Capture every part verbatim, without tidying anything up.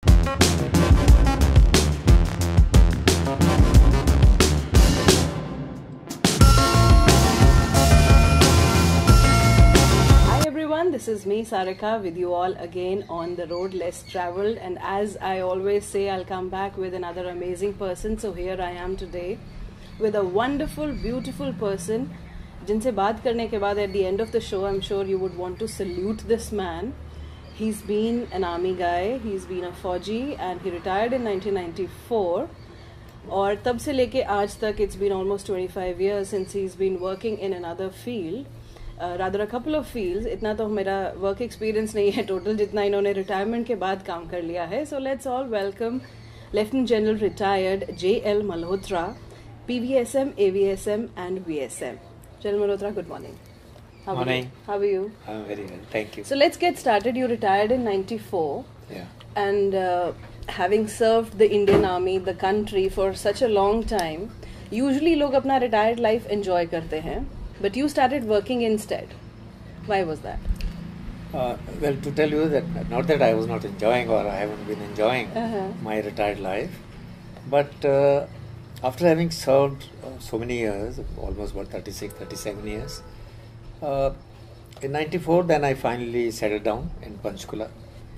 This is me, Sarika, with you all again on the road less traveled, and as I always say, I'll come back with another amazing person. So here I am today with a wonderful, beautiful person. जिनसे बात करने के बाद at the end of the show, I'm sure you would want to salute this man. He's been an army guy, he's been a Fauji, and he retired in nineteen ninety-four. और तब से लेके आज तक it's been almost twenty-five years since he's been working in another field. Uh, rather a couple of fields. इतना तो मेरा work experience नहीं है total जितना इन्होंने retirement के बाद काम कर लिया है. So let's all welcome Lieutenant General Retired J L Malhotra, P V S M, A V S M and V S M. General Malhotra, good morning. How morning. Are you? How are you? I'm very well, thank you. So let's get started. You retired in ninety-four. Yeah. And uh, having served the Indian Army, the country for such a long time, usually लोग अपना retired life enjoy करते हैं. But you started working instead. Why was that? Uh, well, to tell you that, not that I was not enjoying or I haven't been enjoying uh-huh. my retired life, but uh, after having served uh, so many years, almost about thirty-six, thirty-seven years, uh, in ninety-four then I finally settled down in Panchkula.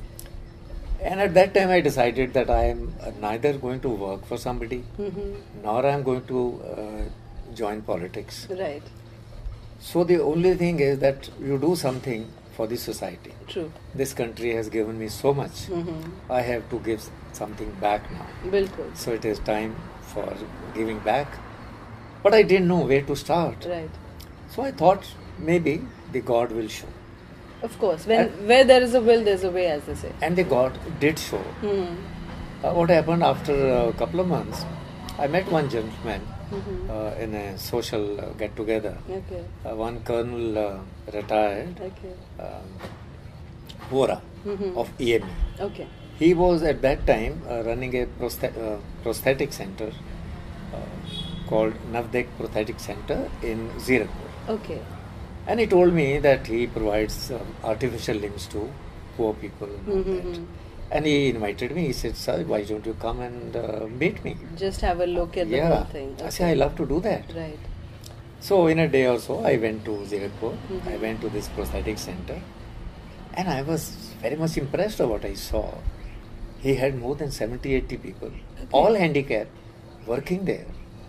And at that time I decided that I am neither going to work for somebody, mm-hmm. nor I am going to uh, join politics. Right. So the only thing is that you do something for the society. True. This country has given me so much. Mm-hmm. I have to give something back now. Bilkul. So it is time for giving back. But I didn't know where to start. Right. So I thought maybe the God will show. Of course. When and where there is a will, there is a way, as they say. And the God did show. Mm-hmm. Uh, what happened after a couple of months, I met one gentleman. Mm-hmm. Uh, in a social uh, get-together. Okay. Uh, one colonel uh, retired, okay. um, Vora, mm-hmm. of E M E. Okay. He was at that time uh, running a prosthet uh, prosthetic center uh, called Navdek Prosthetic Center in Zirakpur. Okay. And he told me that he provides uh, artificial limbs to poor people and all mm-hmm. that. And he invited me. He said, "Sir, why don't you come and uh, meet me? Just have a look at the yeah. whole thing." Okay. I said, "I love to do that." Right. So in a day or so, I went to Zirakpur. Mm-hmm. I went to this prosthetic center, and I was very much impressed of what I saw. He had more than seventy, eighty people, okay. all handicapped, working there,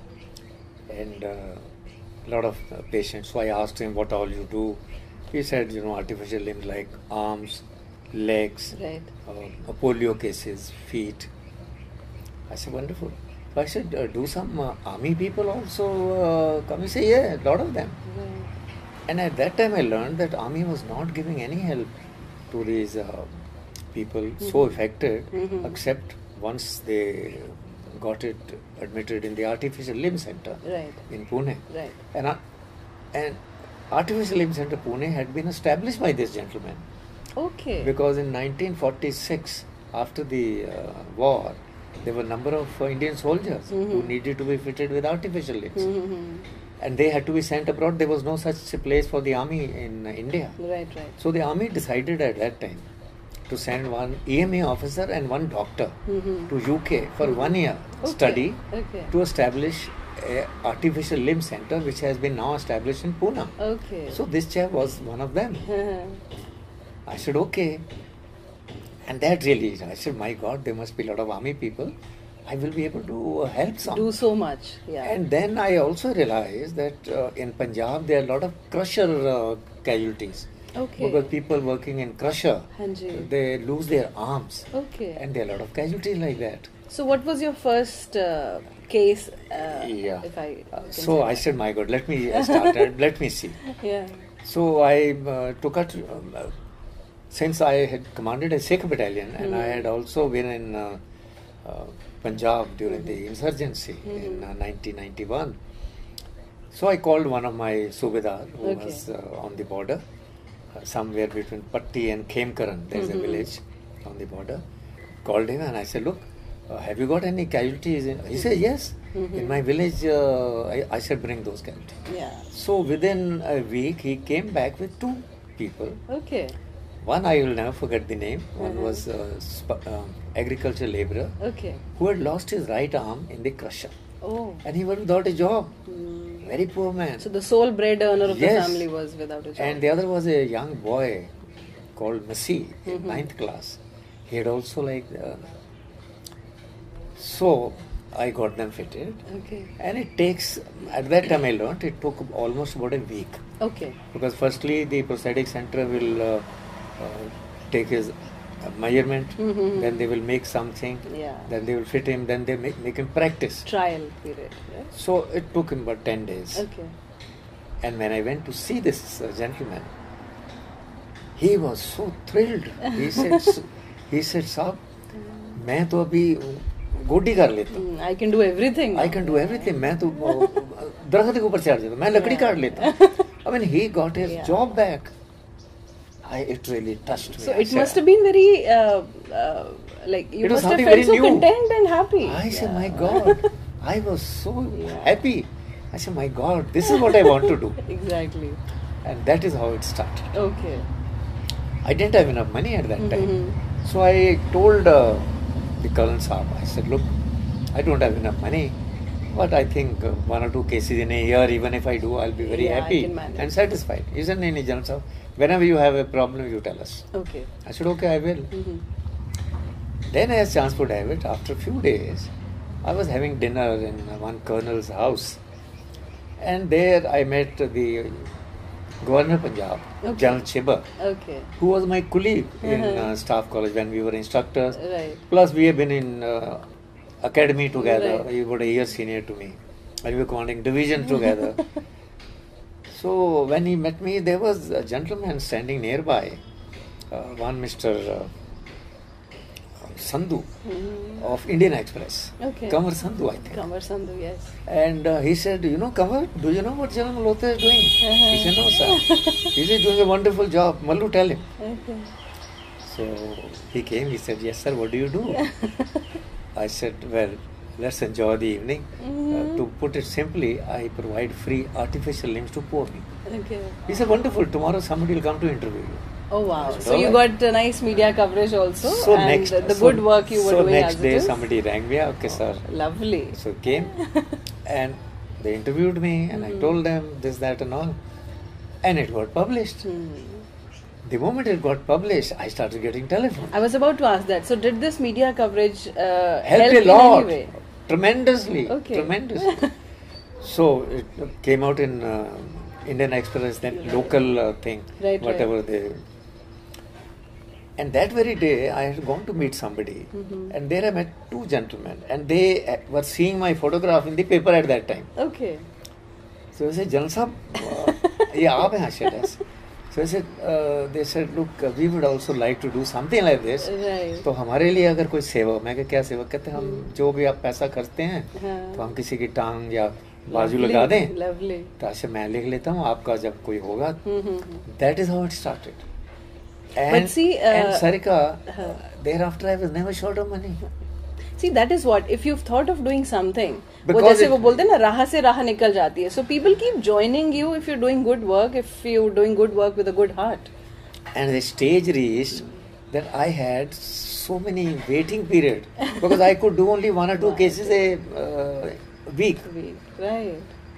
and a uh, lot of uh, patients. So I asked him, "What all you do?" He said, "You know, artificial limbs like arms, legs, right. uh, polio cases, feet." I said, "Wonderful." So I said, uh, "Do some uh, army people also uh, come?" He said, "Yeah, a lot of them." Right. And at that time I learned that army was not giving any help to these uh, people mm-hmm. so affected, mm-hmm. except once they got it admitted in the artificial limb center right. in Pune. Right. And, uh, and artificial limb center Pune had been established by this gentleman. Okay. Because in nineteen forty-six, after the uh, war, there were a number of uh, Indian soldiers mm-hmm. who needed to be fitted with artificial limbs. Mm-hmm. And they had to be sent abroad. There was no such place for the army in uh, India. Right, right. So the army decided at that time to send one E M A officer and one doctor mm-hmm. to U K for mm-hmm. one year okay. study okay. to establish a artificial limb center which has been now established in Pune. Okay. So this chap was one of them. I said, okay. And that really, I said, my God, there must be a lot of army people. I will be able to uh, help some. Do so much, yeah. And then I also realized that uh, in Punjab, there are a lot of crusher uh, casualties. Okay. Because people working in crusher, Hanji. they lose their arms. Okay. And there are a lot of casualties like that. So what was your first uh, case? Uh, yeah. If I uh, so I said, my God, let me uh, start and let me see. Yeah. So I uh, took out, um, uh, since I had commanded a Sikh battalion and mm. I had also been in uh, uh, Punjab during mm-hmm. the insurgency mm-hmm. in uh, nineteen ninety-one. So I called one of my Subedar who okay. was uh, on the border, uh, somewhere between Patti and Khemkaran. There's mm-hmm. a village on the border. Called him and I said, look, uh, have you got any casualties? In? He said, yes. Mm-hmm. In my village, uh, I, I said, bring those casualties. Yeah. So within a week, he came back with two people. Okay. one I will never forget the name. One Uh-huh. was uh, sp- uh, agriculture labourer Okay. who had lost his right arm in the crusher. Oh. And he was without a job. Hmm. Very poor man. So the sole bread earner of Yes. the family was without a job. And the other was a young boy called Messi in Mhm. ninth class. He had also like... Uh, so, I got them fitted. Okay. And it takes... At that time I learned it took almost about a week. Okay. Because firstly the prosthetic center will uh, uh, take his uh, measurement, Mhm. then they will make something, Yeah. then they will fit him, then they make, make him practice. Trial period. Right? So it took him about ten days. Okay. And when I went to see this uh, gentleman, he was so thrilled. He said, "S- he said, Saab, मैं तो अभी गोटी कर लेता हूँ. Hmm, I can do everything. I now. can do everything. मैं तो uh, दरख्त के ऊपर चढ़ जाता हूँ. मैं लकड़ी काट लेता हूँ. I mean, he got his Yeah. job back. I, it really touched me. So I it said- must have been very, uh, uh, like, you It was must have something felt very so new. content and happy. I said, Yeah. my God, I was so Yeah. happy. I said, my God, this is what I want to do. Exactly. And that is how it started. Okay. I didn't have enough money at that time. Mhm. So I told uh, the Colonel Saab, I said, look, I don't have enough money, but I think uh, one or two cases in a year, even if I do, I'll be very Yeah, I happy can manage. and satisfied. He said, no, no, General Saab, whenever you have a problem, you tell us. Okay. I said, okay, I will. Mhm. Then as chance would have it, after a few days, I was having dinner in one colonel's house. And there I met the Governor of Punjab, Okay. General Chibber, Okay. who was my colleague in Uh-huh. uh, staff college when we were instructors. Right. Plus we have been in uh, academy together. Right. He was a year senior to me. And we were commanding division together. So when he met me, there was a gentleman standing nearby, uh, one Mister Uh, Sandhu Mhm. of Indian Express. Okay. Kamar Sandhu, I think. Kamar Sandhu, yes. And uh, he said, you know, Kamar, do you know what General Malhotra is doing? Uh-huh. He said, no, sir. He is doing a wonderful job. Mallu, tell him. Okay. So he came, he said, yes, sir, what do you do? I said, well, let's enjoy the evening. Mhm. Uh, to put it simply, I provide free artificial limbs to poor people. Okay. He said, wonderful, tomorrow somebody will come to interview you. Oh wow! So So you alright. got a nice media coverage also, So and next, the so, good work you were so doing next as day it is. somebody rang me, okay, sir. Lovely. So came and they interviewed me and I Mhm. told them this, that and all. And it got published. Hmm. The moment it got published, I started getting telephone. I was about to ask that. So did this media coverage uh, Helped help a in lot. any way? Tremendously. Okay. Tremendously. So it came out in uh, Indian Express, then Right. local uh, thing, Right, whatever right. they... And that very day, I had gone to meet somebody, Mhm. and there I met two gentlemen, and they uh, were seeing my photograph in the paper at that time. Okay. So I said, General Sahab, uh, yeah, aap hain, I said, yes. So I said, uh, they said, look, uh, we would also like to do something like this. Right. तो हमारे लिए अगर कोई सेवा, मैं कहा क्या सेवा, कहते हैं हम जो भी आप पैसा खर्चते हैं हाँ. तो हम किसी की टांग या बाजू Lovely, लगा दें, Lovely. तो ऐसे मैं लिख लेता हूँ, आपका जब कोई होगा. Hmm, hmm, hmm. That is how it started. And, see, uh, and Sarika, huh. uh, thereafter I was never short of money. See, that is what, if you've thought of doing something, वो Because जैसे it- वो बोलते हैं ना राह से राह निकल जाती है. So people keep joining you if you're doing good work, if you're doing good work with a good heart. And the stage reached that I had so many waiting period because I could do only one or two cases a uh, week. Right.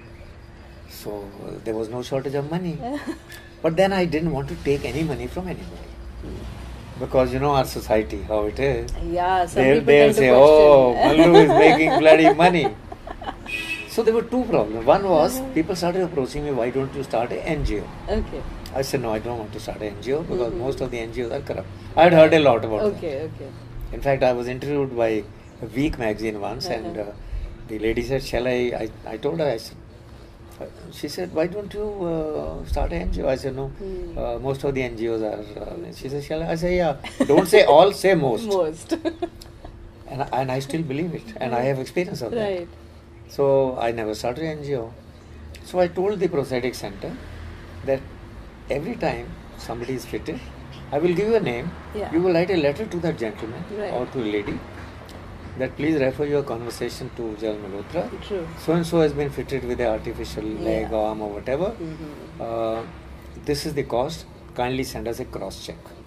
So uh, there was no shortage of money. But then I didn't want to take any money from anybody. Because you know our society, how it is. Yeah, some They'll, people they'll tend to say, question. oh, Mallu is making bloody money. So there were two problems. One was people started approaching me, why don't you start an N G O? Okay. I said, no, I don't want to start an N G O because Mhm. most of the N G Os are corrupt. I had heard a lot about them. Okay, okay. In fact, I was interviewed by a Week magazine once, and Uh-huh. uh, the lady said, shall I? I, I told her, I said, uh, she said, why don't you uh, start an N G O? I said, no, Hmm. uh, most of the N G Os are. Uh, she said, shall I? I said, yeah. Don't say all, say most. Most. And, I- and I still believe it, and I have experience of that. Right. So I never started an N G O. So I told the prosthetic center that every time somebody is fitted, I will give you a name. Yeah. You will write a letter to that gentleman Right. or to a lady that please refer your conversation to General Malhotra. True. So and so has been fitted with an artificial leg, Yeah. arm, or whatever. Mhm. Uh, this is the cost. Kindly send us a cross check.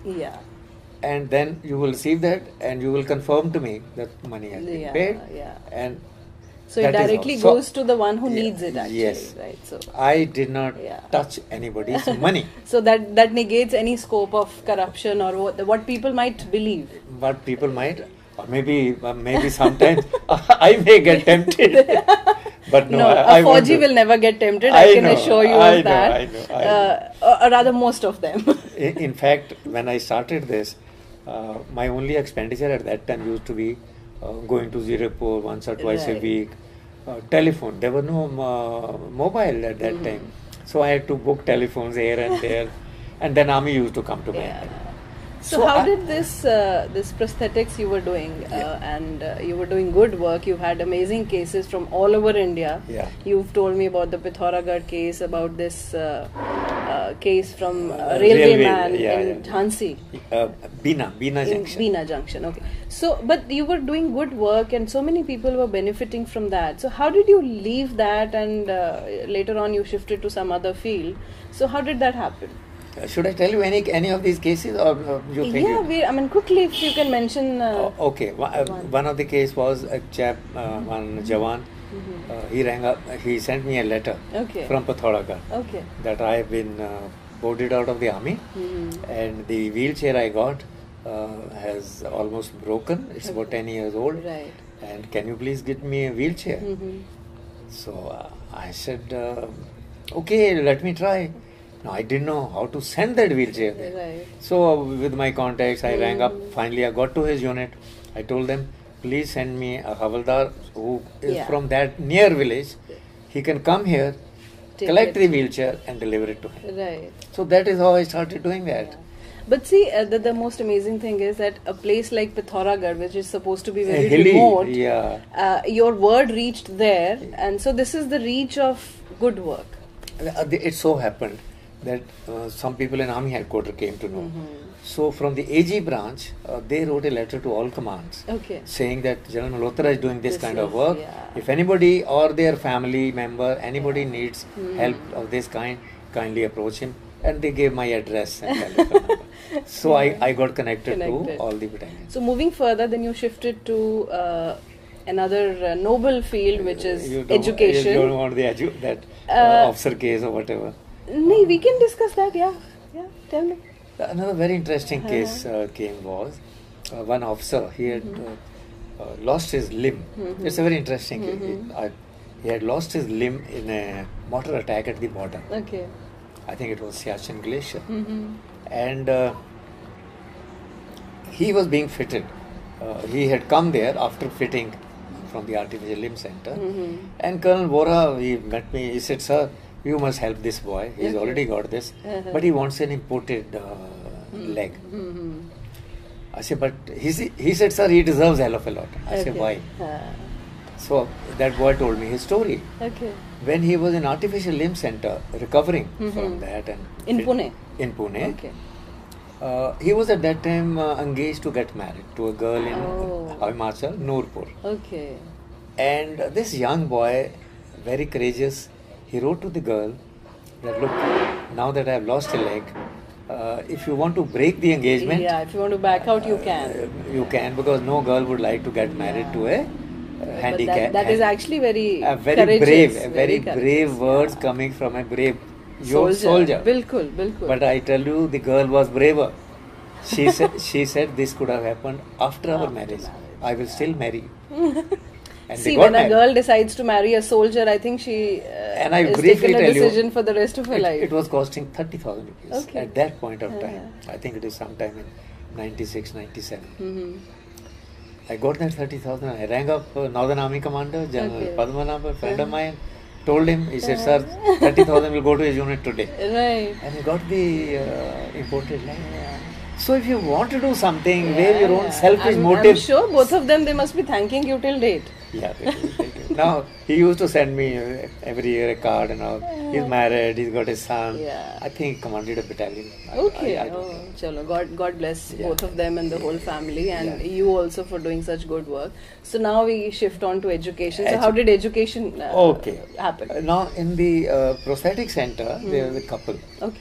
Yeah. And then you will receive that, and you will confirm to me that money has been Yeah, paid. yeah. And So it that is directly all. So- goes to the one who Yeah, needs it, actually. yes. Right. So. I did not Yeah. touch anybody's money. So that that negates any scope of corruption or what, what people might believe. But people might, or maybe uh, maybe sometimes I may get tempted. But no, No, I, I a won't Fauji do- will never get tempted. I, I can know, assure you I of know, that. I know, I know. Uh, or rather, most of them. In in fact, when I started this, uh, my only expenditure at that time used to be uh, going to Zirapur once or twice Right. a week. Uh, telephone. There were no uh, mobile at that Mhm. time, so I had to book telephones here and there, and then army used to come to Yeah. me. So, So how I- did this uh, this prosthetics you were doing, uh, Yeah. and uh, you were doing good work. You had amazing cases from all over India. Yeah. You've told me about the Pithoragarh case, about this uh, uh, case from uh, Uh, railway, railway, man yeah, in yeah. Jhansi. Uh, Bina, Bina In Junction. Bina Junction, okay. So, but you were doing good work, and so many people were benefiting from that. So, how did you leave that, and uh, later on you shifted to some other field? So, how did that happen? Uh, should I tell you any any of these cases, or uh, you think? Yeah, you- we, I mean, quickly if you can mention. Uh, Oh, okay. One, uh, one. one of the case was a chap, uh, one Jawan. Mhm. Uh, he rang up. He sent me a letter Okay. from Pithoragarh Okay. that I have been uh, boarded out of the army, Mhm. and the wheelchair I got uh, has almost broken. It's about ten years old. Right. And can you please get me a wheelchair? Mhm. So uh, I said, uh, okay, let me try. Now I didn't know how to send that wheelchair there. Right. So uh, with my contacts, I rang up. Mm. Finally, I got to his unit. I told them, please send me a Havaldar who is Yeah. from that near village. He can come here, Take collect it. the wheelchair and deliver it to him. Right. So that is how I started doing that. Yeah. But see, uh, the, the most amazing thing is that a place like Pithoragarh, which is supposed to be A very hilly, remote, yeah. uh, your word reached there, and so this is the reach of good work. Uh, the- It so happened that uh, some people in army headquarters came to know. Mhm. So from the A G branch, uh, they wrote a letter to all commands Okay. saying that General Malhotra is doing this, This kind of is- work. yeah. If anybody or their family member, anybody needs Hmm. help of this kind, kindly approach him. And they gave my address and telephone number. So I, I got connected, Connected. to all the battalions. So moving further, then you shifted to uh, another uh, noble field, which is You don't- education. You don't want the edu- that uh, Uh, officer case or whatever. No, we can discuss that. Yeah, yeah. Tell me. Another very interesting Uh-huh. case uh, came was uh, one officer, he had uh, uh, lost his limb. Mhm. It's a very interesting case. Mhm. He, I, he had lost his limb in a mortar attack at the border. Okay. I think it was Siachen Glacier. Mm-hmm. And uh, he was being fitted. Uh, he had come there after fitting from the Artificial Limb Center. Mhm. And Colonel Bora, he met me, he said, sir, you must help this boy. He's Okay. already got this. Uh-huh. But he wants an imported uh, leg. Mm-hmm. I said, but he, s- he said, sir, he deserves hell of a lot. I said, why? Uh, So that boy told me his story. okay. When he was in Artificial Limb Center, recovering Mhm. from that. and In Pune? In Pune. Okay. Uh, he was at that time uh, engaged to get married to a girl in Oh. uh, Himachal, Noorpur. Okay. And uh, this young boy, very courageous, he wrote to the girl that, look, now that I have lost a leg, uh, if you want to break the engagement, Yeah, if you want to back out, you can. uh, you can, because no girl would like to get married to a uh, But handicap. that, that is actually very a very courageous, brave, a very, courageous, brave words yeah. coming from a brave yo- soldier. soldier. Bilkul, bilkul. But I tell you, the girl was braver. She said, she said this could have happened after our After marriage. marriage, I will still marry you. And See, they got when a married. girl decides to marry a soldier, I think she uh, And I is briefly taken a tell you, decision for the rest of her it, life. it was costing thirty thousand rupees Okay. at that point of Uh-huh. time. I think it is sometime in ninety-six, ninety-seven. Mhm. I got that thirty thousand. I rang up uh, Northern Army Commander, General Okay. Padmanabh, a friend of Uh-huh. mine, told him, he said, sir, thirty thousand will go to his unit today. Right. And he got the uh, imported leg. Yeah. So if you want to do something where your own Yeah. selfish I'm, motive. I'm sure both of them, they must be thanking you till date. Yeah, they do, they do. Now he used to send me uh, every year a card and all. He's married, he's got a son. Yeah. I think he commanded a battalion. I- Okay. I, I don't oh, know. chalo. God, God bless Yeah. both of them and the whole family, and Yeah. you also for doing such good work. So now we shift on to education. So Edu- how did education uh, Okay. happen? Uh, now in the uh, prosthetic center, there was a couple. Okay.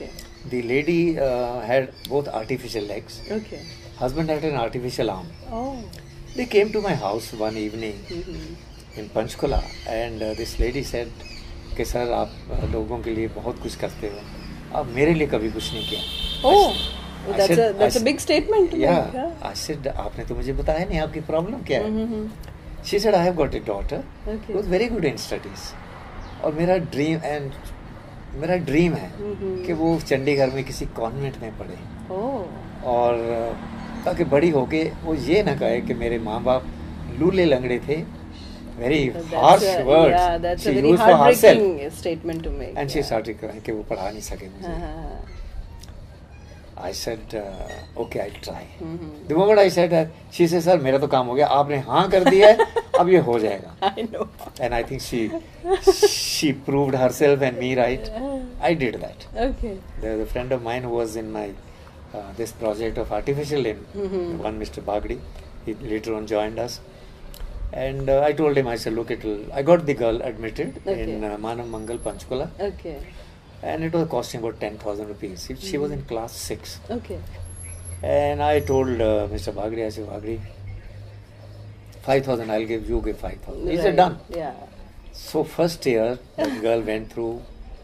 The lady uh, had both artificial legs. Okay. Husband had an artificial arm. Oh. They came to my house one evening Mm-hmm. in Panchkula, and uh, this lady said कि sir आप uh, लोगों के लिए बहुत कुछ करते हो, आप मेरे लिए कभी कुछ नहीं किया. Oh, I that's said, a that's I, a big statement. To yeah, make, yeah. I said आपने तो मुझे बताया नहीं आपकी प्रॉब्लम क्या है. Mm-hmm. She said I have got a daughter Okay. who was very good in studies. और मेरा ड्रीम एंड मेरा ड्रीम है Mm-hmm. कि वो चंडीगढ़ में किसी कॉन्वेंट में पढ़े. Oh. और ताकि बड़ी होके वो ये ना कहे कि मेरे माँ बाप लूले लंगड़े थे. Very That's harsh a, words yeah, that's she a very used for herself. heartbreaking statement to make. And she yeah. started crying कि वो पढ़ा नहीं सके मुझे. Uh-huh. I said uh, okay, I'll try. Mm-hmm. The moment I said that, she said sir मेरा तो काम हो गया, आपने हाँ कर दिया है, अब ये हो जाएगा. I know. And I think she she proved herself and me right. I did that. Okay. There was a friend of mine who was in my uh, this project of artificial limb, Mm-hmm. one Mister Bagdi. He later on joined us. And uh, I told him, I said, look, it'll. I got the girl admitted Okay. in uh, Manav Mangal, Panchkula, Okay. and it was costing about ten thousand rupees. She, she was in class six. Okay. And I told uh, Mister Bagri, I said, Bagri, five thousand I'll give, you give five thousand. He said, Right. done. Yeah. So first year, the girl went through.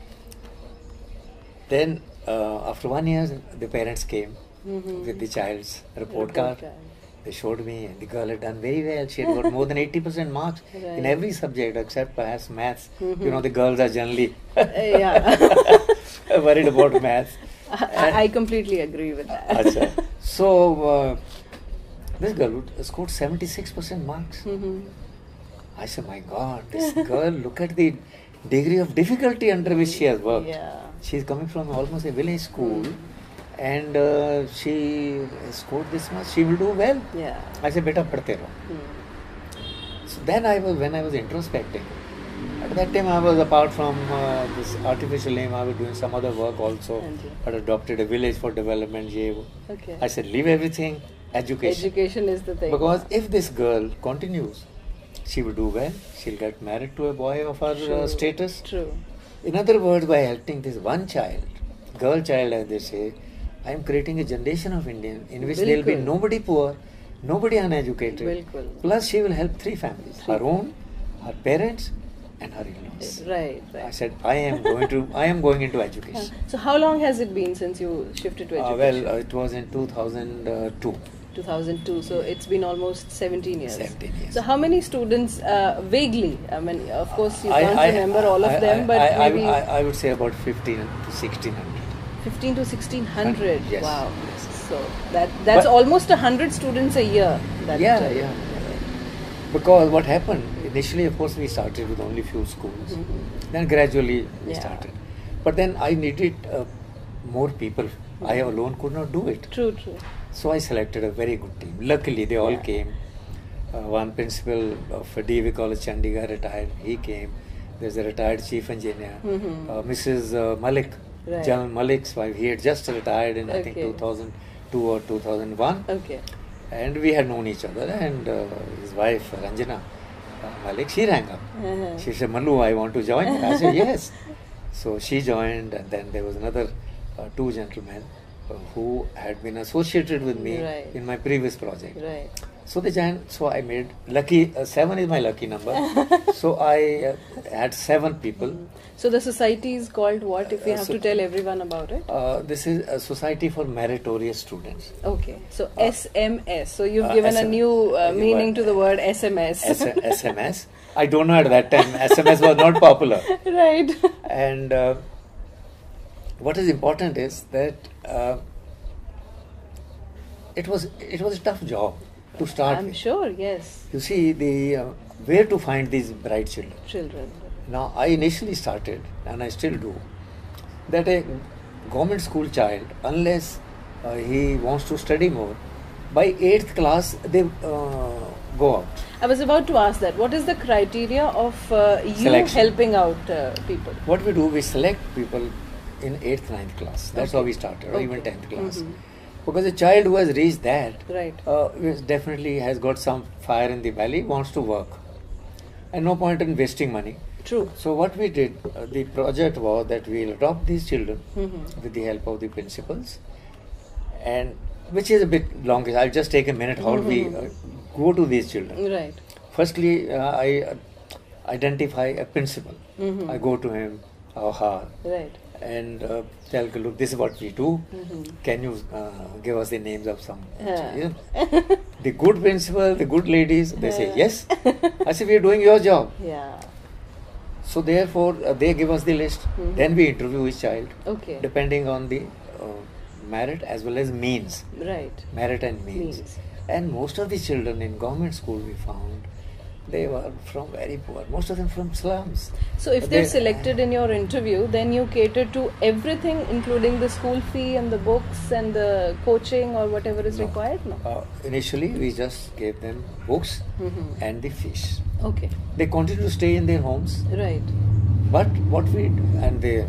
Then uh, after one year, the parents came Mm-hmm. with the child's report, Report card. card. They showed me, and the girl had done very well. She had got more than eighty percent marks Right. in every subject except perhaps maths. Mhm. You know, the girls are generally Uh, yeah. worried about maths. I, I completely agree with that. Achha. So, uh, this girl scored seventy-six percent marks. Mm-hmm. I said, my God, this girl, look at the degree of difficulty under which she has worked. Yeah. She is coming from almost a village school. And uh, she scored this much, she will do well. Yeah. I said, beta padhte raho. Hmm. So then I was, when I was introspecting, at that time I was, apart from uh, this artificial limb, I was doing some other work also. And you- I had adopted a village for development. ye wo. Okay. I said, leave everything, education. Education is the thing. Because if this girl continues, she will do well. She'll get married to a boy of her uh, True. status. True. In other words, by helping this one child, girl child as they say, I am creating a generation of Indian in which there will be Bilkul. nobody poor, nobody uneducated. Bilkul. Plus she will help three families, Three. her own, her parents and her in-laws. Right. Right. I said, I am going to, I am going into education. So how long has it been since you shifted to Uh, education? well, uh, it was in two thousand two. two thousand two. So it's been almost seventeen years. seventeen years. So how many students, uh, vaguely, I mean, of course you I- can't I- remember all of I- them, I- but I, maybe I, I would say about fifteen to sixteen hundred. fifteen to sixteen hundred. Yes. Wow. Yes. So that that's But- almost a hundred students a year. That, Yeah, uh, yeah. Because what happened, initially of course we started with only few schools. Mhm. Then gradually we Yeah. started. But then I needed uh, more people. I alone could not do it. True, true. So I selected a very good team. Luckily they all Yeah. came. Uh, one principal of D V College Chandigarh retired, he came. There's a retired chief engineer, Mhm. uh, Missus Uh, Malik, Right. General Malik's wife. He had just retired in I think Okay. two thousand two or two thousand one. Okay. And we had known each other, and uh, his wife Ranjana uh, Malik, she rang up. Uh-huh. She said, Mallu, I want to join. I said, yes. So she joined, and then there was another uh, two gentlemen uh, who had been associated with me Right. in my previous project. Right. So they joined, so I made lucky, uh, seven is my lucky number. So I uh, had seven people. So the society is called what, if you Uh, have so- to tell everyone about it? Uh, this is a Society for Meritorious Students. Okay, so S M S. So you've uh, given a S M new uh, uh, meaning word- to the word S M S. S- S M S. I don't know at that time. S M S was not popular. Right. And uh, what is important is that uh, it was it was a tough job to start I'm with. sure, yes. You see, the uh, where to find these bright children. Children. Now, I initially started, and I still do, that a government school child, unless uh, he wants to study more, by eighth class they uh, go out. I was about to ask that. What is the criteria of uh, you Selection. helping out uh, people? What we do, we select people in eighth, ninth class. That's Okay. how we started, or even Okay. tenth class. Mhm. Because a child who has reached that Right. uh, is definitely has got some fire in the belly, wants to work. And no point in wasting money. True. So what we did, uh, the project was that we'll adopt these children Mm-hmm. with the help of the principals, and which is a bit long. I'll just take a minute how Mm-hmm. we uh, go to these children. Right. Firstly, uh, I uh, identify a principal. Mm-hmm. I go to him or her Right. and uh, tell, look, this is what we do. Mm-hmm. Can you uh, give us the names of some? Yeah. Yeah. The good principal, the good ladies, they say yes. I say, we are doing your job. Yeah. So therefore, uh, they give us the list. Mhm. Then we interview each child, Okay. depending on the uh, merit as well as means. Right. Merit and means. Means. And most of the children in government school we found, they were from very poor. Most of them from slums. So if They- they're selected in your interview, then you cater to everything, including the school fee and the books and the coaching or whatever is No. required. No. Uh, initially, we just gave them books Mm-hmm. and the fees. Okay. They continue to stay in their homes, Right. but what we and they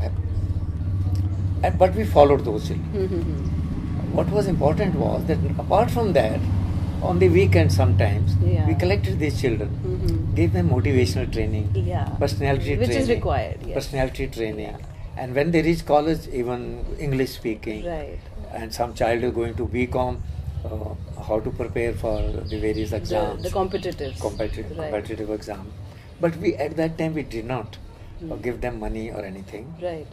and but we followed those children. Mm-hmm. What was important was that apart from that, on the weekend sometimes Yeah. we collected these children, Mm-hmm. gave them motivational training, Yeah. personality Which training, is required. Yes. personality training, Yeah. and when they reach college, even English speaking. Right. And some child is going to B Com, uh, how to prepare for the various The, exams, the competitives. competitive, Right. competitive exam. But we at that time we did not uh, Mm. give them money or anything. Right.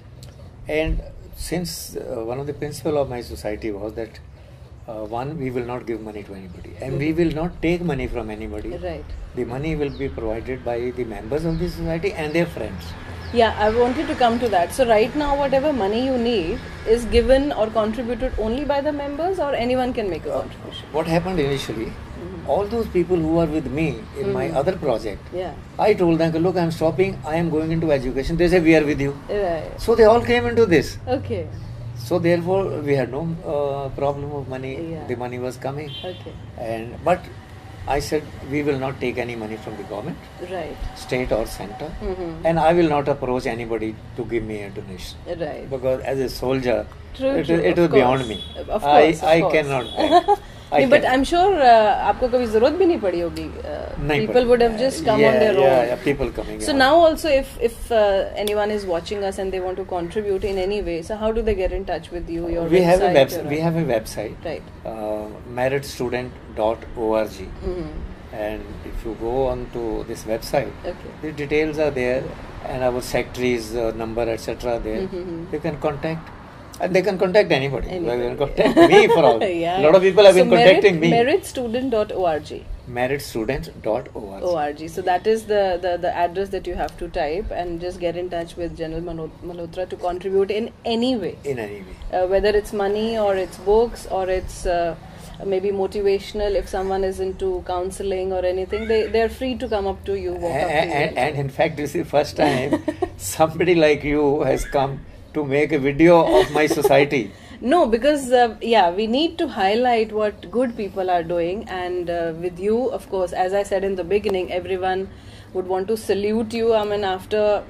And since uh, one of the principle of my society was that uh, one, we will not give money to anybody, and we will not take money from anybody. Right. The money will be provided by the members of the society and their friends. Yeah, I wanted to come to that. So right now, whatever money you need is given or contributed only by the members, or anyone can make a contribution. What happened initially, all those people who were with me in my Mhm. other project, Yeah. I told them, look, I'm stopping, I am going into education. They say, we are with you. Right. So they all came into this. Okay. So therefore, we had no uh, problem of money. Yeah. The money was coming. Okay. And but I said, we will not take any money from the government, Right. state or center, Mm-hmm. and I will not approach anybody to give me a donation. Right. Because as a soldier, True, it, true, it of was course. beyond me. Of I, course, of I course. cannot beg. I नहीं, but can- I'm sure uh, आपको कभी जरूरत भी नहीं पड़ी होगी. Uh, नहीं people पड़ी. would have just come yeah, on their yeah, own. Yeah, people coming. So yeah. now also, if if uh, anyone is watching us and they want to contribute in any way, so how do they get in touch with you? Your we have a website, website. your- We have a website. Right. Uh, merit student dot org. Mm-hmm. And if you go on to this website, Okay. the details are there, and our secretary's uh, number, et cetera. There, Mhm. they can contact, and they can contact anybody. Anybody, They can yeah. contact me for all. Yeah. A lot of people have So been contacting me. merit student dot org. merit student dot org. org. So that is the, the, the address that you have to type and just get in touch with General Mano- Malhotra to contribute in any way. In any way. Uh, whether it's money or it's books or it's uh, maybe motivational. If someone is into counseling or anything, they they're free to come up to you, walk up to And, you. and, and in fact, this is the first time somebody like you has come to make a video of my society. No, because uh, yeah, we need to highlight what good people are doing, and uh, with you, of course, as I said in the beginning, everyone would want to salute you. I mean, after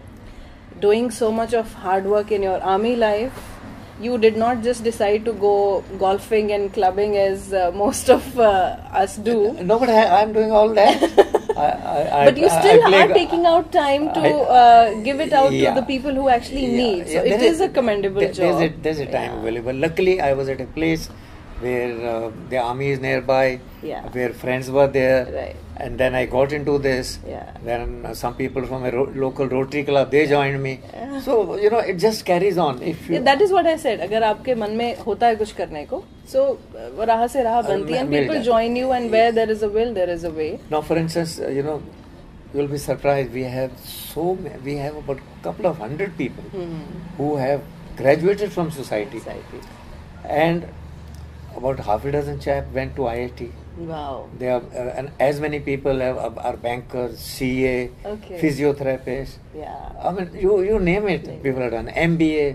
doing so much of hard work in your army life, you did not just decide to go golfing and clubbing as uh, most of uh, us do. No, but I, I'm doing all that. I, I, But you I- still I play are go- taking out time to I- uh, give it out yeah. to the people who actually Yeah, need. So yeah, it there is a commendable there- job. There's a, there's a time Yeah. available. Luckily, I was at a place where uh, the army is nearby, Yeah. where friends were there, Right. and then I got into this. Yeah. Then uh, some people from a ro- local Rotary club, they joined me. Yeah. So you know, it just carries on. If you Yeah, that is what I said. अगर आपके मन में होता है कुछ करने को, so uh, वो राह से राह बनती है, and मिल people जाता है. join you, and where there is a will, there is a way. now, for instance, uh, you know, you'll be surprised. We have so ma- we have about a couple of hundred people Hmm. who have graduated from society, Society. and about half a dozen chap went to I I T. Wow. They are, uh, and as many people have, are, are bankers, C A, Okay. physiotherapists. Yeah. I mean, you you name it. Name People have done M B A,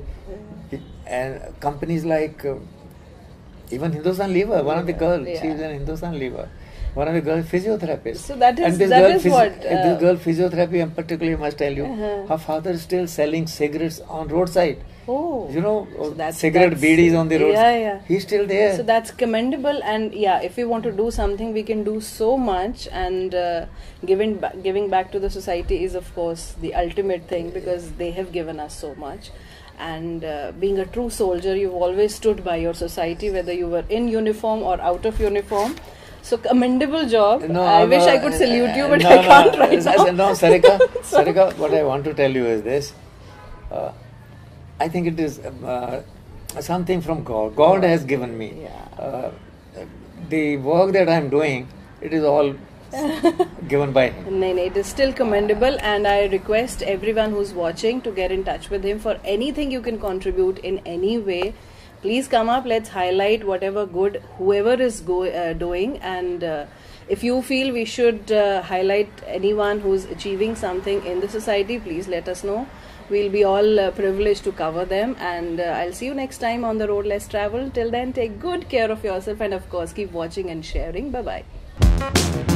and companies like uh, even Hindustan Lever. One of the Yeah, girls, yeah. she is in Hindustan Lever. One of the girl physiotherapists. So that is and this that girl is physio- what uh, this girl physiotherapy, and particularly must tell you, Uh-huh. her father is still selling cigarettes on roadside. Oh, You know, So that's- cigarette that's- beedies on the road. yeah, yeah. He's still there. so that's commendable. And yeah, if we want to do something, we can do so much. And uh, giving ba- giving back to the society is, of course, the ultimate thing, because they have given us so much. And uh, being a true soldier, you've always stood by your society, whether you were in uniform or out of uniform. So commendable job. No, I I'm, wish uh, I could salute you, but no, I no, can't right uh, now. No, Sarika, So- Sarika, what I want to tell you is this. Uh, I think it is uh, something from God. God has given me. Yeah. Uh, the work that I am doing, it is all given by Him. No, no, it is still commendable, and I request everyone who's watching to get in touch with him for anything you can contribute in any way. Please come up, let's highlight whatever good whoever is go, uh, doing, and uh, if you feel we should uh, highlight anyone who's achieving something in the society, please let us know. We'll be all uh, privileged to cover them, and uh, I'll see you next time on the road less traveled. Till then, take good care of yourself, and of course keep watching and sharing. Bye bye.